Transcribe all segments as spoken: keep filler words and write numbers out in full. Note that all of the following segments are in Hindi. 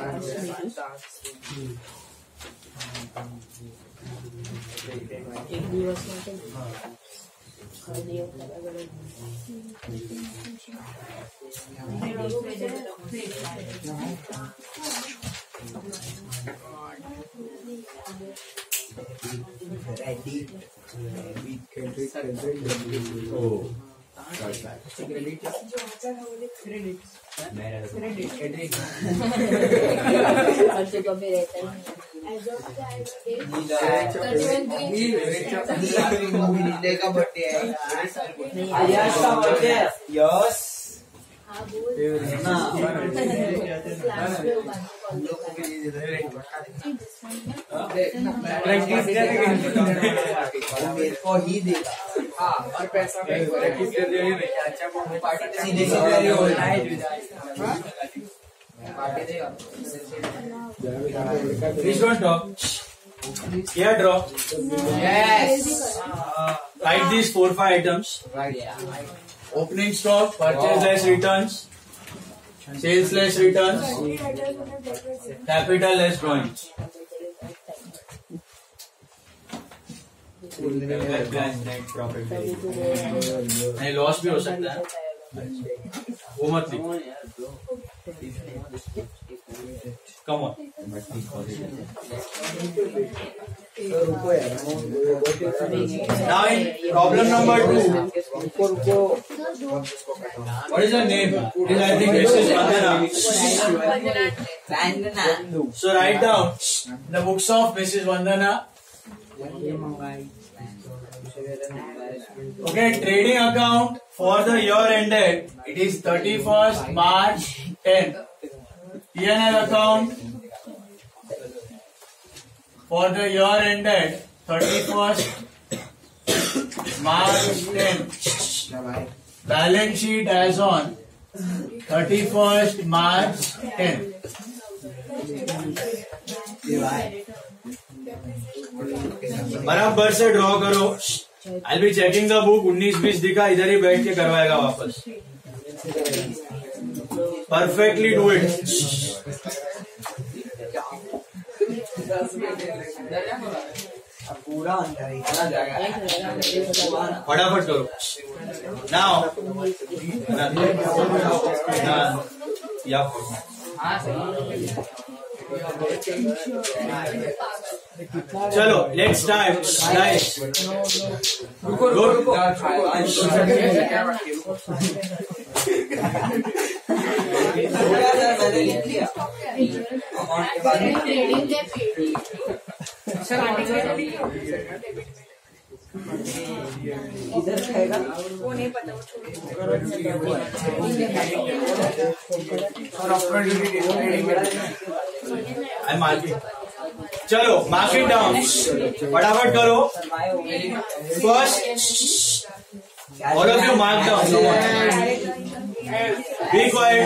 एक दिवस માટે ખરીદીઓ मेरे को ही देगा और पैसा Please don't talk. Here draw. Yes. Uh, write these four five items. Right. Opening stock, purchase less returns, sales less returns, capital less drawings. नहीं लॉस भी हो सकता है, वो मत लिखो. Come on. Now in problem number two, what is her name? It is, I think this is Vandana. So write down the books of Missus Vandana. Okay, trading account for the year ended, it is thirty-first March tenth. P and L account for the year ended thirty-first March tenth. Balance sheet as on thirty-first March tenth. बराबर से ड्रॉ करो. I'll be checking the book. उन्नीस बीस दिखा, इधर ही बैठ के करवाएगा वापस. Perfectly do it. पूरा अंदर ही चला जाएगा. फटाफट करो. Now, या चलो लेट्स स्टार्ट. गाइस रुको रुको मैंने लिख लिया. इधर खाएगा वो नहीं पता. चलो मार्क इट डाउन. फटाफट करो. First all of you mark down. Be quiet.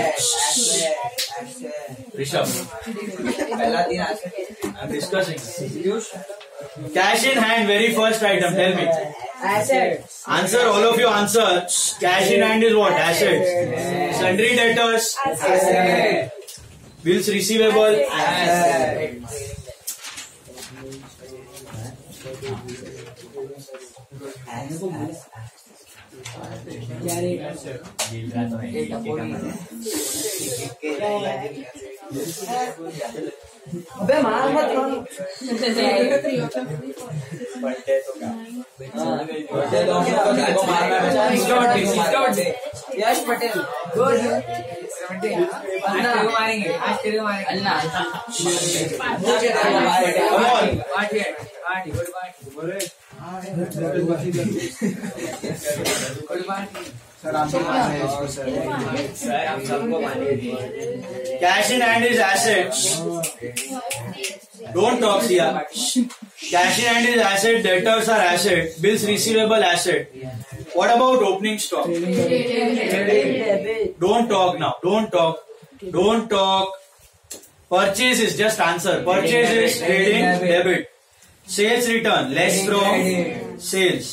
Rishabh पहला दिन I am discussing. Cash in hand, very first item. Tell me. Assets. Answer, all of you answer. Cash in hand is what? Assets. Sundry debtors. Assets. Bills receivable. Assets. अबे मार मत रो. यश पटेल गुड. मारेंगे आज तेरे मारेंगे. अल्लाह Cash in hand is assets. Don't talk here. Cash in hand is asset. Debtors are asset. Bills receivable asset. What about opening stock? Don't talk now. Don't talk. Don't talk. Purchase is just answer. Purchase is trading debit. Sales return less from sales.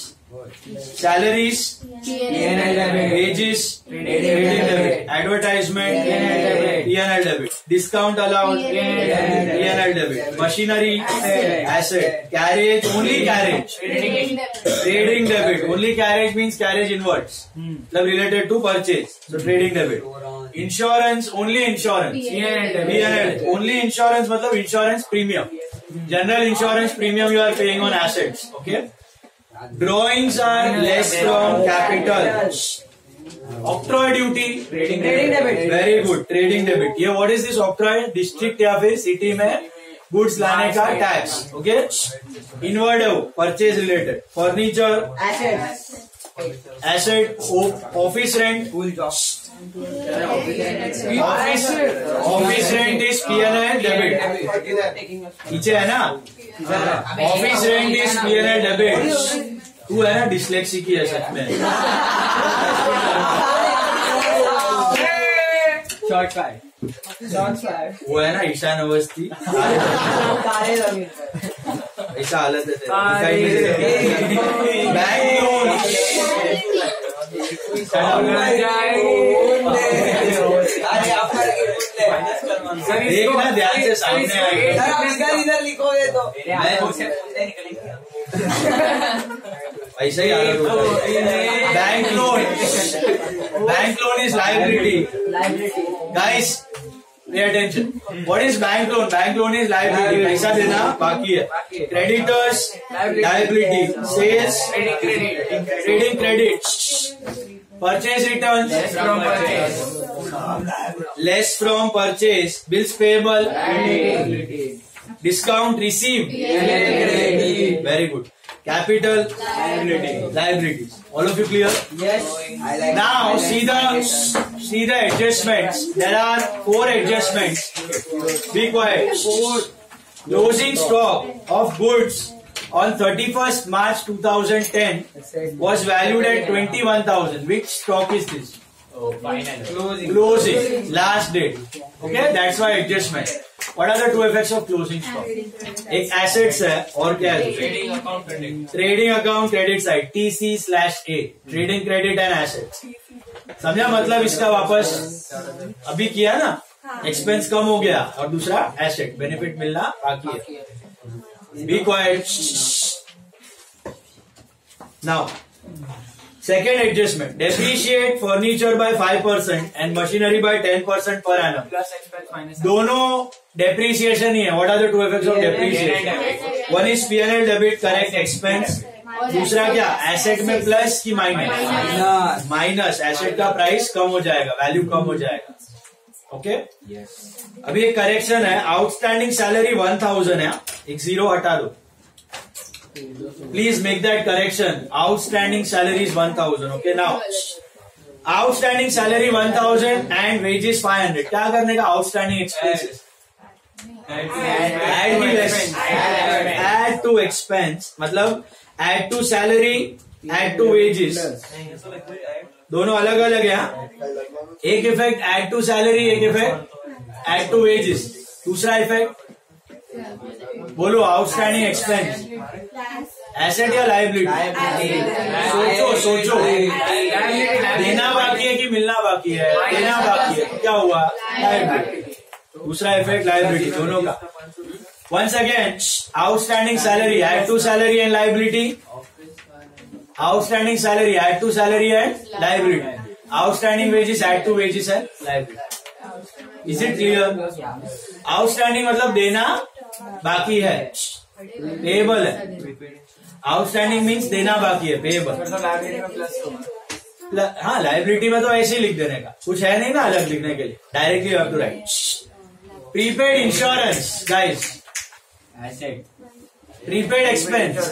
Salaries, wages, trading debit. Advertisement, P P and L debit. Discount allowed, P and L debit. Machinery, asset. Carriage, only carriage. Trading debit. Only carriage means carriage inwards. मतलब related to purchase. So trading debit. Insurance, only insurance. P and L. Only insurance मतलब insurance premium. General insurance premium you are paying on assets. Okay. Drawings are less from capital. Octroi duty, Trading debit. very good. Trading debit. ये what is this octroi? District या फिर city में goods लाने का tax. Okay. Inward है वो purchase related. Furniture, Assets. asset, office rent. School job. Office office rent is P and L debit. पीछे है ना? Office rent is P and L debit. तू है ना डिसलेक्सी की है सच में. Short five. Short five. वो है ना ईशान अवस्थी. ऐसा हालत है तेरा. Bank loan. देखना ध्यान से सामने आएगा. इधर लिखोगे तो ऐसा ही हालत होता है. Bank loan. Bank loan is liability. Guys pay attention. What is bank loan? Bank loan is liability. पैसा देना बाकी है. Creditors, liability. Sales, trading credit. Purchase returns, less from purchase. Bills payable, discount received. Very good. Capital, liabilities. All of you clear? yes. I like Now see the see the adjustments. There are four adjustments. Be quiet. Closing stock of goods on thirty-first March two thousand ten was valued at twenty-one thousand. Which stock is this? Oh, final. Closing. Closing. Last date. Okay, that's why adjustment. What are the two effects of closing stock? एक assets है और क्या है? Trading account credit. Trading account credit side T C slash A. Trading credit and assets. समझा मतलब इसका वापस अभी किया ना? एक्सपेंस कम हो गया और दूसरा एसेट बेनिफिट मिलना बाकी है. Be quiet. Now, second adjustment. Depreciate furniture by five percent and machinery by ten percent per annum. Plus expense minus. दोनों depreciation ही है. What are the two effects of depreciation? One is P and L debit, correct expense. दूसरा क्या? एसेट में प्लस की माइनस. माइनस. एसेट का प्राइस कम हो जाएगा, वैल्यू कम हो जाएगा. ओके. अभी एक करेक्शन है. आउटस्टैंडिंग सैलरी वन थाउजेंड है. एक जीरो हटा दो. Please make that correction. Outstanding salary is one thousand. Okay. Now outstanding salary one thousand and wages five hundred. क्या करने का? Outstanding expenses. Add to expense मतलब add to salary, add to wages. दोनों अलग अलग है. एक इफेक्ट एड टू सैलरी, एक इफेक्ट एड टू वेजेस. दूसरा इफेक्ट बोलो. आउटस्टैंडिंग एक्सपेंस एसेट या लाइबिलिटी? सोचो सोचो. देना बाकी है कि मिलना बाकी है? देना बाकी है. क्या हुआ? लाइबिलिटी. दूसरा इफेक्ट लाइबिलिटी. दोनों का. Once again, outstanding salary, add to salary and liability. Outstanding salary, add to salary and liability. Outstanding wages, add to wages and liability. Is it clear? Outstanding मतलब देना बाकी है. Payable है. Outstanding means देना बाकी है. Payable. हाँ, लाइबिलिटी में तो ऐसे ही लिख देने का कुछ है नहीं ना अलग लिखने के लिए. Directly you have to write. Prepaid insurance guys. Prepaid expense.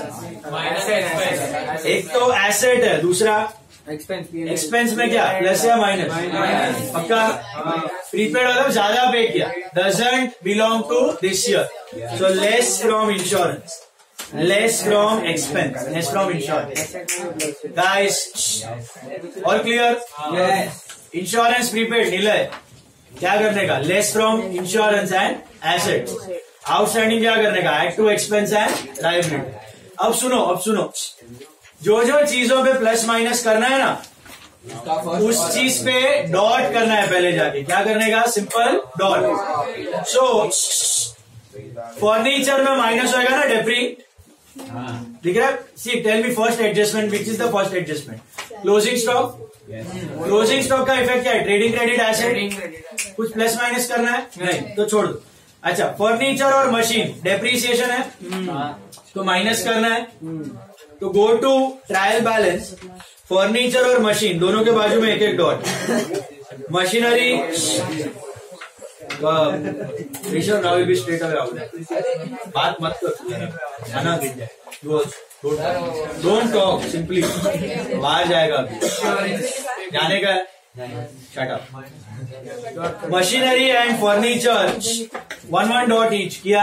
एक तो एसेट है, दूसरा एक्सपेंस में क्या? प्लस या माइनस? पक्का. प्रीपेड मतलब ज्यादा पे किया. Doesn't belong to this year. So less from insurance, less from expense, less from insurance. Guys और क्लियर? Insurance prepaid Nilay. क्या करने का? Less from insurance and assets. Outstanding क्या करने का? Add to expense and liability. अब सुनो, अब सुनो. जो जो चीजों पे प्लस माइनस करना है ना, उस चीज पे डॉट करना है पहले जाके. क्या करने का? Simple dot. सो फर्नीचर में माइनस होएगा ना डेप्री. दिख रहा है? See tell me first adjustment. Which is the first adjustment? Closing stock. Closing stock का इफेक्ट क्या है? Trading credit asset. कुछ प्लस माइनस करना है? नहीं, तो छोड़ दो. अच्छा, फर्नीचर और मशीन डेप्रीसिएशन है तो माइनस करना है. तो go to trial balance. Furniture और मशीन दोनों के बाजू में एक एक dot. Machinery Rishabh now will be straight away out. बात मत कर, खाना गिर जाए. डोंट टॉक, सिंपली बाहर जाएगा अभी. जाने का है. Shut up. Machinery and furniture one one dot each किया.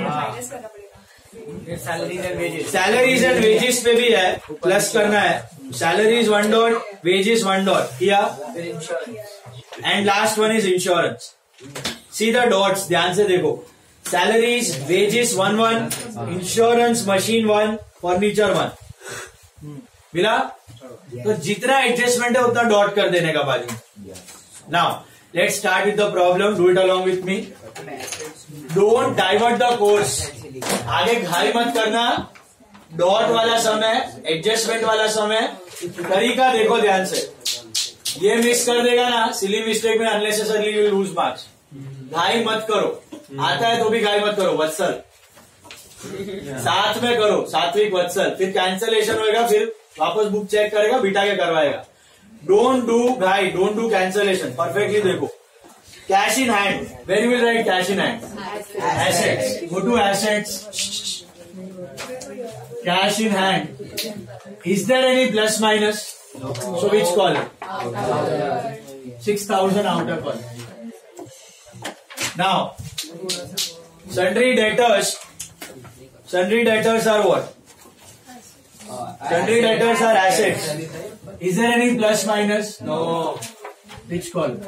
Salaries and wages. Salaries and wages पे भी है, प्लस करना है. Salaries one dot, wages one dot किया. And last one is insurance. See the dots, ध्यान से देखो. Salaries wages one one, insurance machine one, furniture one. मिला? तो जितना एडजस्टमेंट है उतना डॉट कर देने का बाजू. Now let's start with the problem. Do it along with me. Don't divert the course. आगे घाई मत करना. डॉट वाला समय, एडजस्टमेंट वाला समय, तरीका देखो ध्यान से. ये मिस कर देगा ना, सिली मिस्टेक में अननेसेसरली यू लूज मार्क्स. घाई मत करो. आता है तो भी घाई मत करो. वत्सल साथ में करो, सात्विक वत्सल. फिर कैंसलेशन होएगा, फिर वापस बुक चेक करेगा, बिठा के करवाएगा. डोंट डू घाई, डोंट डू कैंसलेशन. परफेक्टली देखो. Cash in hand, where you will write cash in hand? Assets. Go to assets. Cash in hand. Is there any plus minus? So which column? Six thousand outer column. Now, sundry debtors. Sundry debtors are what? Sundry debtors are assets. Is there any plus minus? No. Which column?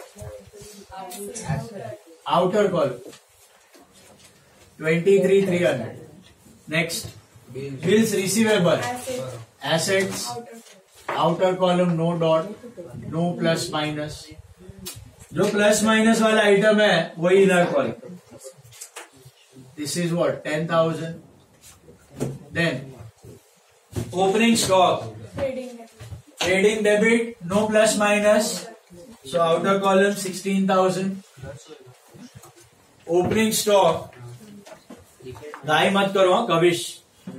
Outer column. Twenty-three three hundred. Next, bills receivable. Assets. Outer column, no dot, no plus minus. जो प्लस माइनस वाला आइटम है वही inner column. This is what? Ten thousand. Then opening stock, trading debit, no plus minus, so outer column sixteen thousand. Opening stock, गाय मत करो Kavish.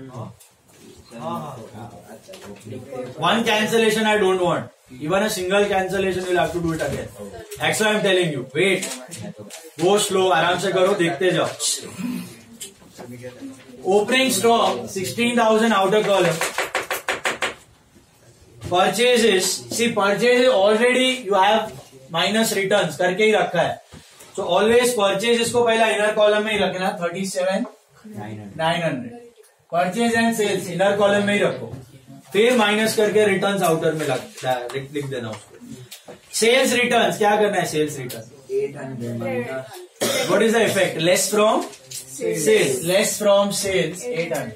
One cancellation I don't want. Even a single cancellation will have to do it again. That's why I'm telling you. Wait. Go slow. आराम से करो, देखते जाओ. Opening stock sixteen thousand outer column. Purchases. See, purchases already you have minus returns करके ही रखा है. So always purchases को पहला inner column में ही रखना. thirty-seven nine hundred. Purchase and sales inner column में ही रखो. फिर माइनस करके रिटर्न्स आउटर में लिख लिख देना उसको. सेल्स रिटर्न्स क्या करना है? Sales return eight hundred. What is the effect? Less from sales. Less from sales eight hundred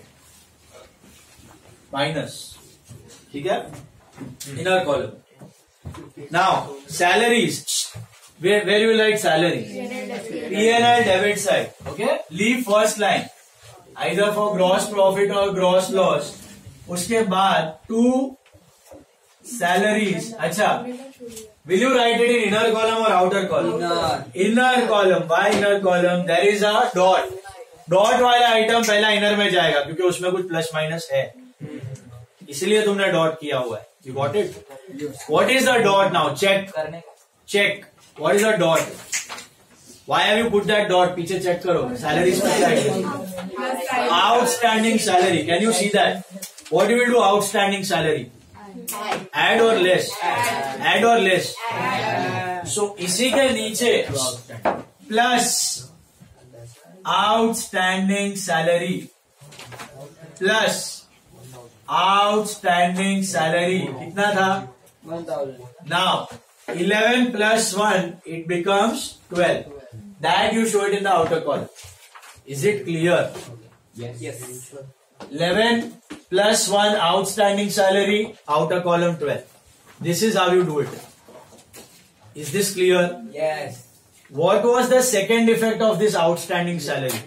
minus. ठीक है. Inner column. Now salaries. Where you like salary? P N L debit side. Okay. Leave first line either for gross profit और ग्रॉस लॉस. उसके बाद टू सैलरीज. अच्छा, will you write it in inner column और outer column? Inner column. Why inner column? There is a dot. Dot वाला आइटम पहला इनर में जाएगा क्योंकि उसमें कुछ प्लस माइनस है, इसलिए तुमने डॉट किया हुआ है. You got it? What is the dot? Now check check. What is the dot? Why have you put that dot? पीछे चेक करो. सैलरीज में क्या है? Outstanding salary. Can you see that? What do you do outstanding salary? Add or less? Add or less? So इसी के नीचे plus outstanding salary plus outstanding salary कितना था? one thousand. Now eleven plus one it becomes twelve. That you show it in the outer column. Is it clear? Yes. Yes. eleven plus one outstanding salary, outer column twelve. This is how you do it. Is this clear? Yes. What was the second effect of this outstanding salary?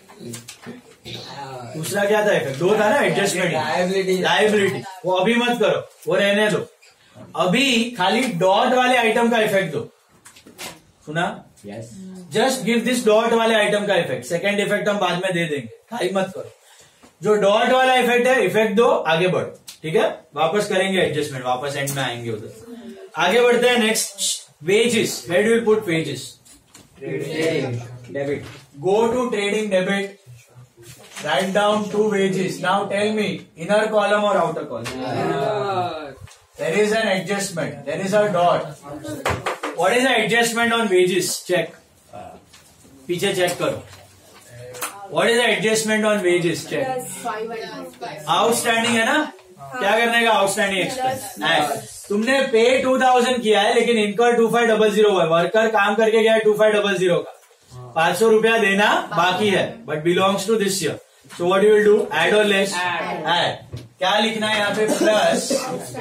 दूसरा क्या था इफेक्ट? दो था ना, एडजस्टमेंट, Liability. लाइबिलिटी. वो अभी मत करो, वो रहने दो. अभी खाली डॉट वाले आइटम का इफेक्ट दो. सुना? Yes. Just give this dot वाले आइटम का इफेक्ट. सेकंड इफेक्ट हम बाद में दे देंगे, खाली मत करो. जो डॉट वाला इफेक्ट है, इफेक्ट दो, आगे बढ़ो. ठीक है, वापस करेंगे एडजस्टमेंट, वापस एंड में आएंगे उधर. आगे बढ़ते हैं. Next, wages. Where do will put wages? Debit. Go to trading debit. Write down two wages. Now tell me, inner column or outer column? Uh, There is an adjustment. There is a dot. What is the adjustment on wages? Check. पीछे check करो. What is the adjustment on wages? Check. Outstanding है ना? क्या करने का outstanding expense? तुमने पे टू थाउजेंड किया है, लेकिन इनकर टू फाइव डबल जीरो हुआ है. वर्कर काम करके गया है टू फाइव डबल जीरो का. पांच सौ रुपया देना बाकी है, but belongs to this year. So what you will do? Add और लेस? ऐड. क्या लिखना है यहाँ पे? Plus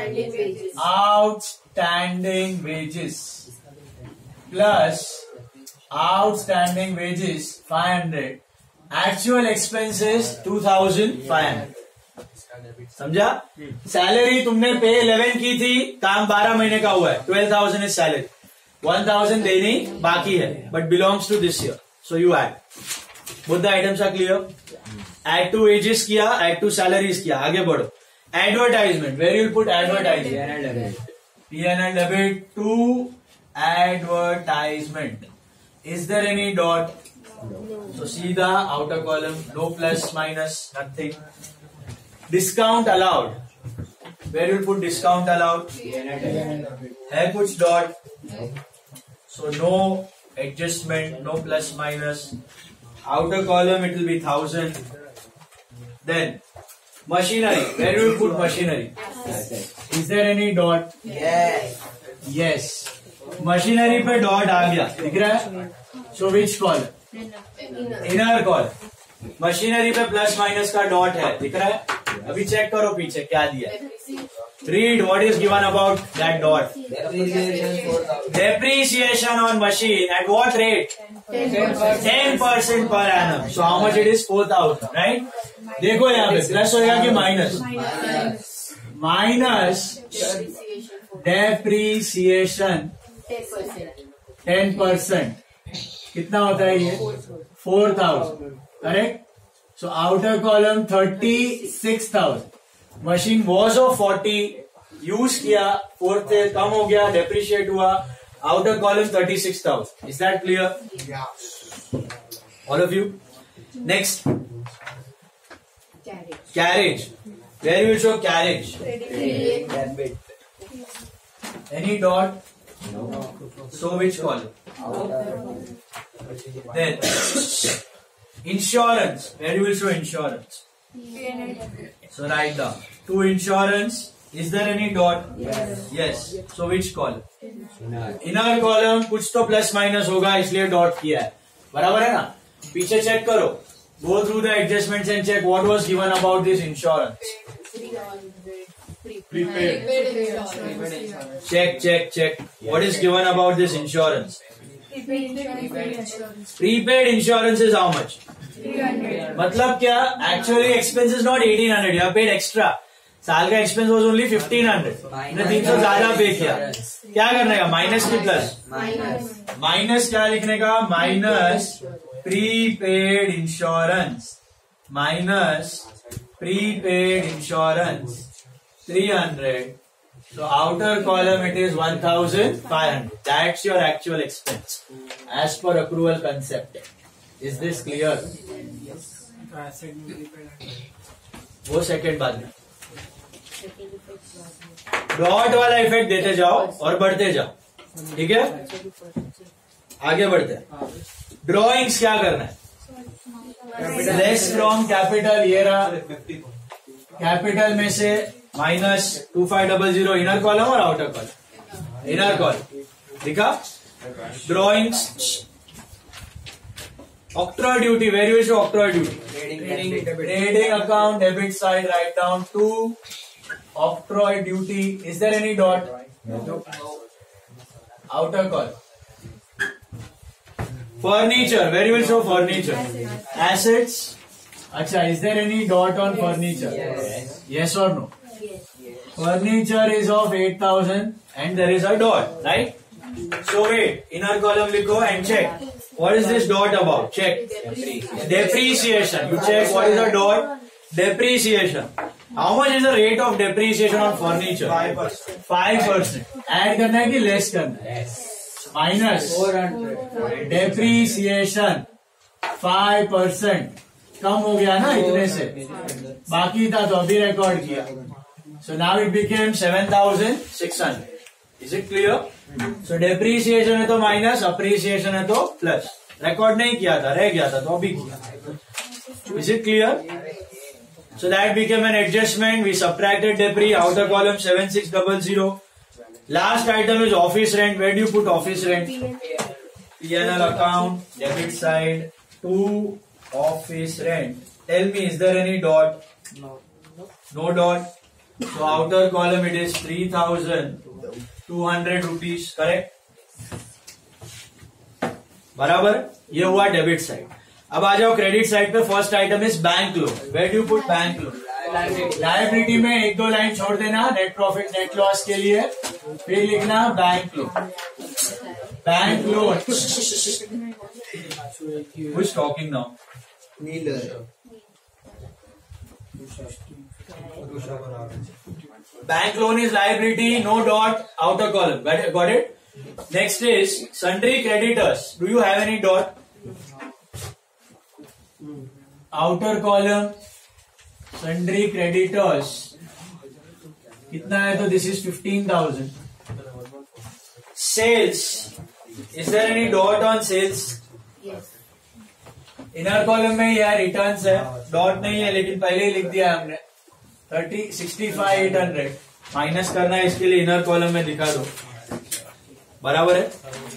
outstanding wages plus outstanding wages five hundred. Actual expenses two thousand five hundred. समझा? सैलरी तुमने पे इलेवन की थी, काम बारह महीने का हुआ है. Twelve thousand is salary. One thousand देनी बाकी है, but belongs to this year. So you add. Both the items are clear. Add to wages किया, एड टू सैलरीज किया. आगे बढ़ो. Advertisement. Where you will put advertisement? P N L debit to advertisement. Is there any dot? So सीधा outer column, no plus minus, nothing. Discount allowed. Where you put discount allowed? है कुछ dot? So no adjustment, no plus minus. Outer column it will be thousand. Then machinery. Where you put machinery? Is there any dot? Yes. Yes. Machinery पे dot आ गया, दिख रहा है? So which column? Inner column. Machinery पे प्लस माइनस का डॉट है, दिख रहा है? अभी चेक करो पीछे क्या दिया है. Read what is given about that dot. Depreciation on machine at what rate? Ten percent per annum. So how much it is? Four thousand. Right. देखो यहाँ पे प्लस होगा कि माइनस? Minus depreciation ten percent. कितना होता है ये? Four thousand. Correct. So outer column thirty six thousand. Machine was of forty, use किया, फोर से कम हो गया, डेप्रिशिएट हुआ. Outer column thirty six thousand. Is that clear? All of you. Next, carriage. Where will show carriage? Any dot? So which column? Then insurance. Where you will show insurance? So write down. To insurance. Is there any dot? Yes. Yes. So which column? Inner column. कुछ तो प्लस माइनस होगा, इसलिए डॉट किया है. बराबर है ना? पीछे चेक करो. Go through the adjustments and check what was given about this insurance. Prepaid. Check, check, check. What is given about this insurance? Prepaid insurance is how much? मतलब क्या? Actually expense is not eighteen hundred. You have paid extra. साल का expense was only fifteen hundred. हमने तीन सौ ज्यादा पे किया. क्या करने का? माइनस की प्लस? माइनस क्या लिखने का? Minus prepaid insurance. Minus prepaid insurance three hundred. So outer column it is one thousand five hundred. That's your actual expense as per accrual concept. Is this clear? Yes. वो सेकेंड बाद में. डॉट वाला इफेक्ट देते जाओ और बढ़ते जाओ. ठीक है, आगे बढ़ते हैं. ड्रॉइंग्स क्या करना है? Less from capital. ये रहा कैपिटल में से minus two five double zero. Inner column और आउटर कॉलम? Inner column. दिखा? Drawings. Octroi duty. Where you show octroi duty? Trading account debit side. Right down to octroi duty. Is there any dot? Outer column. Furniture. Where you will show furniture? Assets. Acha, is there any dot on furniture? Yes. Yes or no? Yes. Furniture is of eight thousand and there is a dot, right? So wait, inner column likho and check. What is this dot about? Check. Depreciation. You check what is the dot? Depreciation. How much is the rate of depreciation on furniture? five percent. five percent. Add करना है कि less करना है? Minus. four hundred. Depreciation. five percent. कम हो गया ना इतने से. बाकी था तो अभी रिकॉर्ड किया. So now it became seven thousand six hundred. Is it clear? So depreciation है तो minus, appreciation है तो plus. Record नहीं किया था, रह गया था तो अभी किया. Is it clear? So that became an adjustment. We subtracted debris. Outer column seven six zero zero. Last item is office rent. Where do you put office rent? P and L account, debit side, to office rent. Tell me, is there any dot? No. No dot. So outer column it is three thousand two hundred rupees. Correct? बराबर. ये हुआ डेबिट साइड. अब आ जाओ क्रेडिट साइड पे. First item is bank loan. Where do put bank loan? Liability में एक दो लाइन छोड़ देना नेट प्रॉफिट नेट लॉस के लिए, फिर लिखना bank loan. Bank loan. Who is talking now? Bank loan is liability, no dot, outer column. Got it? Got it? Next is sundry creditors. Do you have any dot? Outer column, sundry creditors. कितना है तो this is fifteen thousand. Sales. Is there any dot on sales? Yes. Inner column में यह रिटर्न्स है, डॉट नहीं है लेकिन पहले ही लिख दिया हमने. Thirty sixty five eight hundred minus करना है, इसके लिए इनर कॉलम में दिखा दो. बराबर है.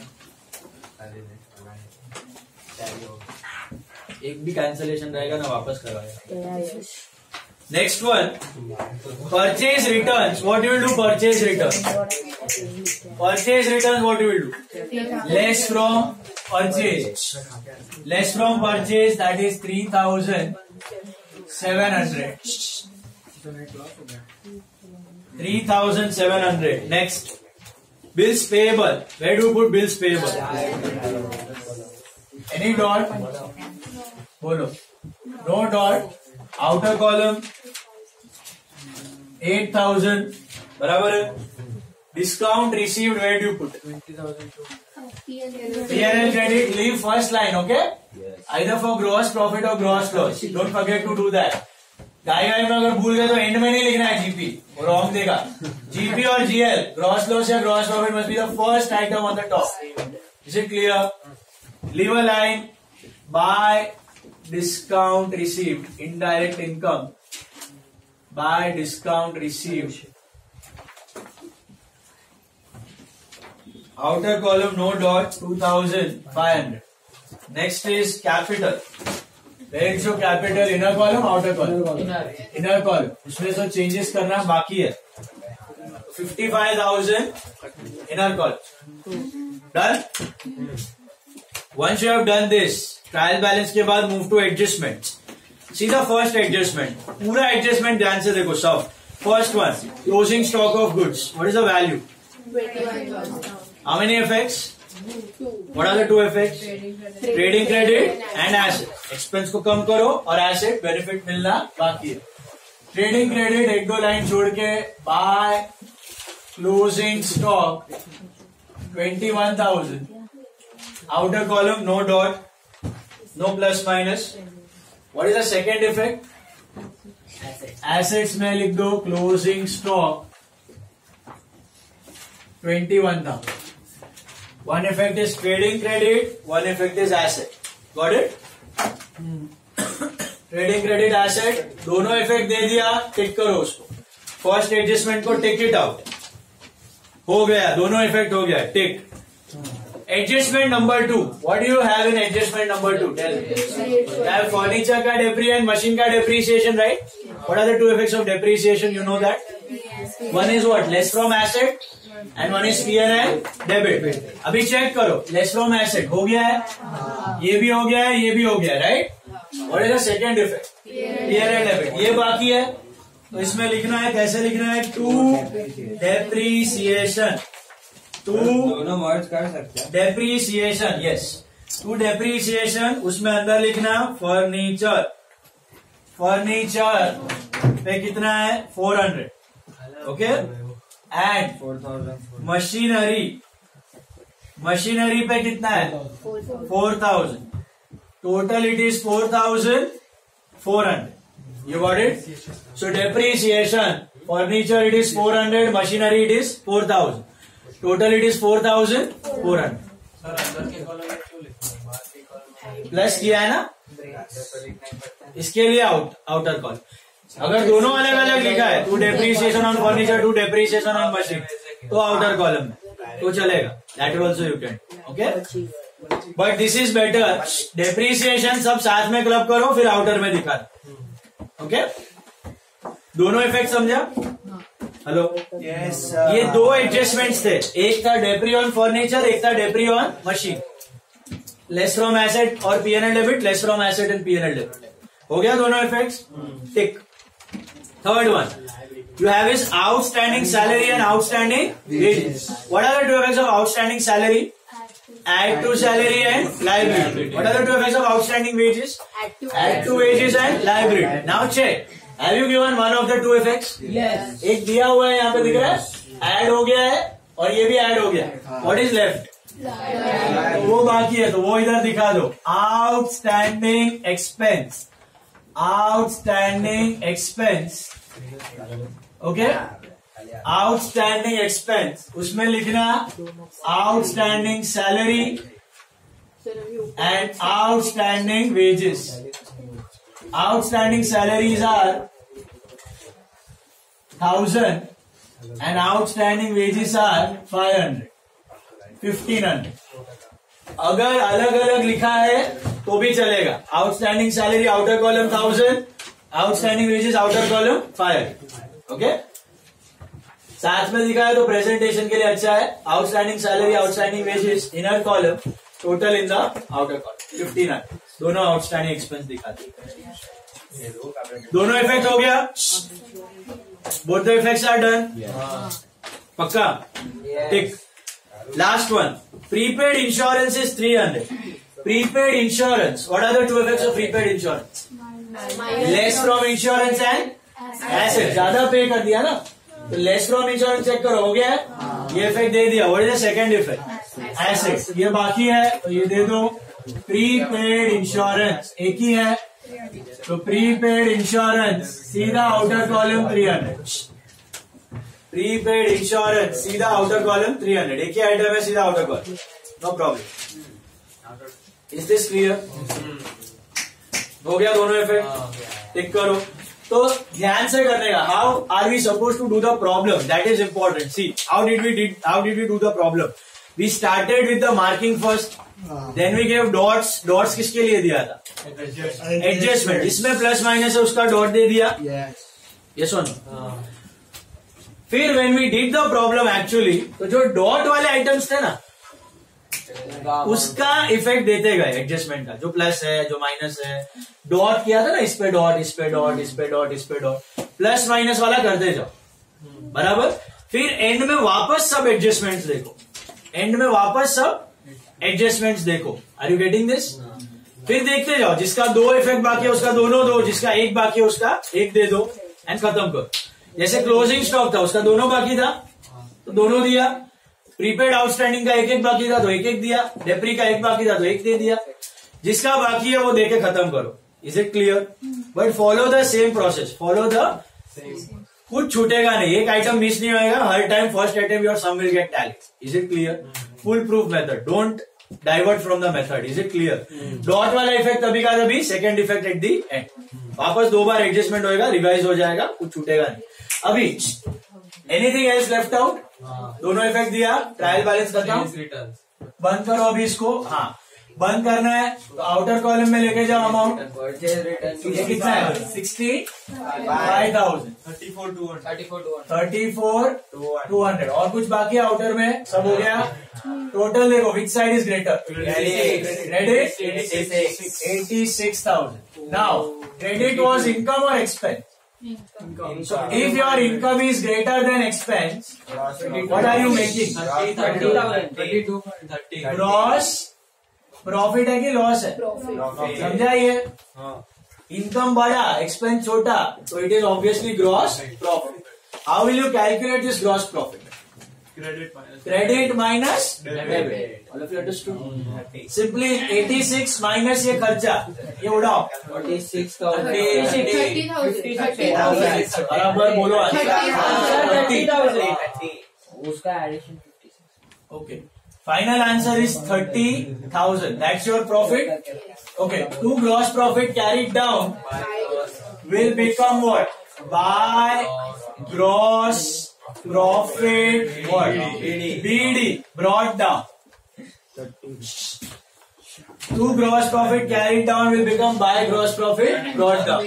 एक भी कैंसलेशन रहेगा ना वापस करवाएगा. Next one, purchase returns. What you will do? Purchase return. Purchase return what you will do? Less from purchase. Less from purchase that is three thousand seven hundred. Three thousand seven hundred. Next, bills payable. Where do you put bills payable? Any dot? बोलो. No dot. Outer column eight thousand. बराबर है. Discount received. Where do you put? twenty thousand. P and L credit. Leave first line. Okay. Yes. Either for gross profit or gross loss. Don't forget to do that. गाय गाय में अगर भूल गए तो एंड में नहीं लिखना है जीपी, वो रॉन्ग देगा. जीपी और जीएल, ग्रॉस लॉस या gross profit must be the first item on the top. Is it clear? Leave a line. By discount received, indirect income. By discount received. Outer column no dot, two thousand five hundred. Next is capital. Where is your capital? Inner column, outer column? Inner. Inner column. इसमें तो चेंजेस करना बाकी है. fifty-five thousand inner column. Done? Once you have done this, trial balance के बाद move to adjustments. See the first adjustment. पूरा adjustment ध्यान से देखो सब. First one, closing stock of goods. What is the value? twenty-one thousand. How many effects? Two. What are the two effects? Trading credit and asset. Expense को कम करो और एसेट बेनिफिट मिलना बाकी है. ट्रेडिंग क्रेडिट एक दो लाइन छोड़ के by closing stock twenty one thousand. Outer column no dot, no plus minus. What is the second effect? Assets में लिख दो closing stock twenty one thousand. One effect is trading credit, one effect is asset. Got it? Trading credit asset, दोनों effect दे दिया, टिक करो उसको. First adjustment को टिक it out. हो गया, दोनों effect हो गया, tick. Adjustment number two. What do you have in adjustment number two? Tell me. You have furniture का debris and machine का depreciation, right? What are the two effects of depreciation? You know that? One is what? Less from asset. And one is peer and debit. अभी चेक करो, लेस फ्रॉम एसेट हो गया है, ये भी हो गया है, ये भी हो गया है, right. What is the second effect? Peer and debit. ये बाकी है, तो इसमें लिखना है, कैसे लिखना है? टू डेप्रीसिएशन, टू दोनों वर्ड्स कर सकते हैं। Depreciation, yes, to depreciation. उसमें अंदर लिखना फर्नीचर, फर्नीचर पे कितना है? Four hundred, okay. And four thousand machinery, machinery पे कितना है? Four thousand. Total it is four thousand four hundred. You got it? So depreciation furniture it is four hundred, machinery it is four thousand, total it is four thousand four hundred. Plus किया है ना, इसके लिए आउट आउटर कॉल। अगर दोनों अलग अलग लिखा है, to depreciation on furniture, to depreciation on machine, तो आउटर कॉलम में तो चलेगा, that also you can, okay. But this is better, depreciation सब साथ में क्लब करो, फिर आउटर में दिखा दो, ओके। दोनों इफेक्ट समझा? हेलो, यस ये दो एडजस्टमेंट्स थे, एक था डेप्री ऑन फर्नीचर, एक था depre on machine. Less from asset और P N L debit, less from asset and P N L debit. हो गया दोनों effects, tick. Third one you have is outstanding salary and outstanding wages. What are the two effects of outstanding salary? Add to salary and liability. What are the two effects of outstanding wages? Add to wages and liability. Now check, have you given one of the two effects? Yes. एक दिया हुआ है, यहाँ पे दिख रहा है, ऐड हो गया है और ये भी ऐड हो गया है। What is left? तो वो बाकी है, तो वो इधर दिखा दो, outstanding expense, outstanding expense, ओके। आउटस्टैंडिंग एक्सपेंस, उसमें लिखना outstanding salary and outstanding wages. Outstanding salaries are thousand and outstanding wages are five hundred, fifteen hundred. अगर अलग अलग लिखा है तो भी चलेगा, outstanding salary outer column thousand, outstanding wages outer column five, okay. साथ में दिखा है तो प्रेजेंटेशन के लिए अच्छा है, outstanding salary outstanding wages inner column, total in the outer column, fifteen hundred. दोनों आउटस्टैंडिंग एक्सपेंस दिखाते हैं। दोनों इफेक्ट हो गया, both the effects are done, पक्का, tick. Last one, prepaid insurance is three hundred. Prepaid insurance, what are the two effects of prepaid insurance? Less from insurance and asset, ज्यादा पे कर दिया ना, तो लेस फ्रॉम इंश्योरेंस चेक करो, हो गया है, ये इफेक्ट दे दिया। What is the second effect? Asset, ये बाकी है तो ये दे दो। प्रीपेड इंश्योरेंस एक ही है, तो प्रीपेड इंश्योरेंस सीधा outer column three hundred. Prepaid insurance सीधा आउटर कॉलम थ्री हंड्रेड, एक ही आइटम है, सीधा outer column, no problem. Is this clear? हो गया दोनों इफेक्ट, टिक करो। तो ध्यान से करने का, how are we suppose to do the problem, that is important. See how did we did how did we do the problem? We started with the marking first, then we gave dots. Dots किसके लिए दिया था? एडजस्टमेंट। इसमें प्लस माइनस है, उसका डॉट दे दिया, यस और नो। फिर when we did the problem actually, तो जो डॉट वाले आइटम्स थे ना, उसका इफेक्ट देते गए एडजस्टमेंट का, जो प्लस है जो माइनस है, डॉट किया था ना, इस पे डॉट, इस पे डॉट, इस पे डॉट, इस पे डॉट, प्लस माइनस वाला करते जाओ, बराबर। फिर एंड में वापस सब एडजस्टमेंट्स देखो, एंड में वापस सब एडजस्टमेंट्स देखो। Are you getting this? फिर देखते जाओ, जिसका दो इफेक्ट बाकी है उसका दोनों दो, जिसका एक बाकी है उसका एक दे दो, एंड खत्म करो। जैसे क्लोजिंग स्टॉक था, उसका दोनों बाकी था तो दोनों दिया, प्रीपेड आउटस्टैंडिंग का एक एक बाकी था तो एक एक दिया, डेप्री का एक बाकी था तो एक दे दिया, जिसका बाकी है वो देके खत्म करो। Is it clear? But follow the same process, follow the कुछ छूटेगा नहीं, एक आइटम मिस नहीं होएगा, हर time first item your sum will get tally. Is it clear? Full proof method, don't divert from the method. Is it clear? Dot वाला इफेक्ट तभी का तभी, second effect at the end, वापस दो बार एडजस्टमेंट होएगा, रिवाइज हो जाएगा, कुछ छूटेगा नहीं। अभी एनीथिंग एल्स लेफ्ट आउट? दोनों इफेक्ट दिया, ट्रायल बैलेंस खत्म, बंद करो अभी इसको। हाँ, बंद करना है तो आउटर कॉलम में लेके जाओ अमाउंट। परचेज रिटर्न ये कितना है? Sixty five thousand thirty four two hundred thirty four two thirty four two hundred और कुछ बाकी है आउटर में, सब हो गया। टोटल देखो which side is greater, ready? Eighty six thousand. Now credit was income और expense? So if your income is greater than expense, what are you making? Gross profit है कि लॉस है? समझा ये? इनकम बड़ा, एक्सपेंस छोटा, तो it is obviously gross profit. How will you calculate this gross profit? Credit minus debit. All of you understood? Simply eighty six minus ये खर्चा, ये उड़ाओ। Forty six thousand thirty thousand बराबर बोलो। थर्टी उसका addition fifty six. Okay, final answer is thirty thousand. That's your profit. Okay, to gross profit carried down will become what? By gross profit what? B D brought down. Two gross profit carried down will become by gross profit brought down.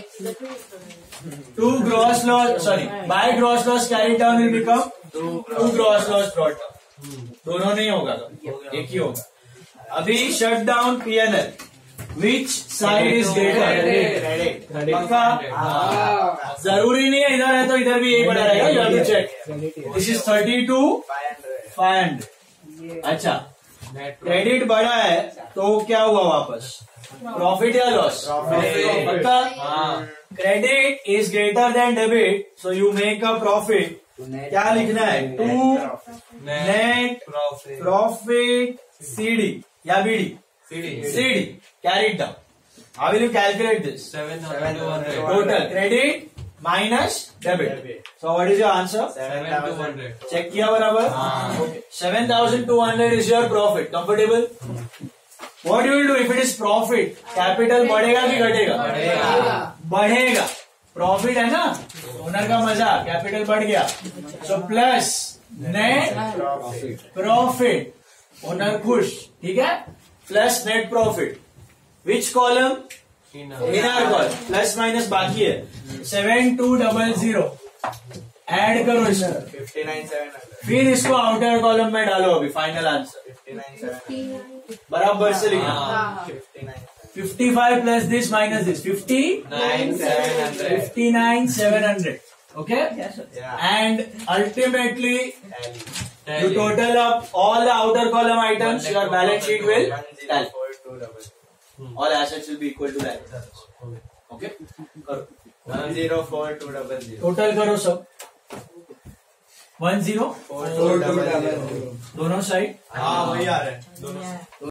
Two gross loss, sorry, by gross loss carried down will become two gross loss brought down. दोनों नहीं होगा तो एक ही होगा। अभी shut down P N L, which side is greater? पक्का? जरूरी नहीं है इधर है तो इधर भी यही बना रहेगा। You have to check. This is thirty two five hundred. अच्छा, क्रेडिट बड़ा है तो क्या हुआ वापस? प्रॉफिट या लॉस? पक्का? Credit is greater than debit, so you make a profit. क्या लिखना है? टू नेट प्रॉफिट सीडी या BD? CD carried down. How will you calculate this? Seven thousand two hundred total credit minus debit. So what is your answer? Seven two hundred check किया बराबर? Okay, seven thousand two hundred is your profit. Comfortable? What you will do if it is profit? Capital बढ़ेगा कि घटेगा? बढ़ेगा। प्रॉफिट है ना, ओनर का मजा, कैपिटल बढ़ गया। So plus net profit, owner खुश, ठीक है? Plus net profit, which column? Inner column. Plus minus बाकी है। Seven two double zero add करो इसको, फिफ्टी नाइन सेवन हंड्रेड फिर इसको आउटर कॉलम में डालो। अभी final answer fifty nine seven बराबर से लिखना। Fifty nine fifty five plus this minus this, fifty nine seven hundred fifty nine seven hundred. Okay? Yeah. And ultimately, Tally. you total up all the outer column items, your balance sheet will One zero tally. four two double. All assets will be equal to that. Okay? करो. One zero four two double zero. Total करो सब. One zero Four two double zero. दोनों साइड. हाँ वही आ रहा है दोनों